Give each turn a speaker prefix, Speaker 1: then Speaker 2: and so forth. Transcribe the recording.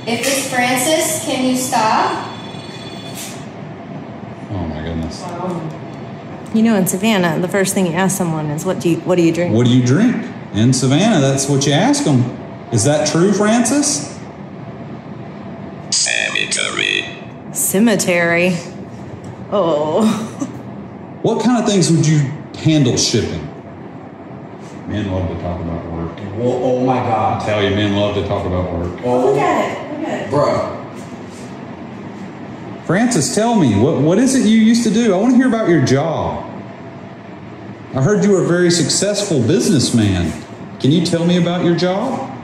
Speaker 1: If it's Francis, can you stop?
Speaker 2: Oh my goodness.
Speaker 3: You know, in Savannah, the first thing you ask someone is, what do you drink?
Speaker 2: What do you drink? In Savannah, that's what you ask them. Is that true, Francis?
Speaker 3: Cemetery. Oh.
Speaker 2: What kind of things would you handle shipping? Men love to talk about work.
Speaker 4: Well, oh my God.
Speaker 2: I tell you, men love to talk about work.
Speaker 4: Oh,
Speaker 3: Look at it.
Speaker 4: bro.
Speaker 2: Francis, tell me, what is it you used to do? I want to hear about your job. I heard you were a very successful businessman. Can you tell me about your job?